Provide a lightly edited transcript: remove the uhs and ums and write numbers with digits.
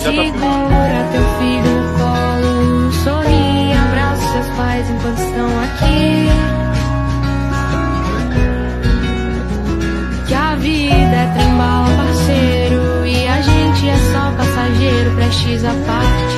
Segura teu filho no colo, sorri, abraça seus pais enquanto estão aqui. Que a vida é trem-bala, parceiro, e a gente é só passageiro, prestes a partir.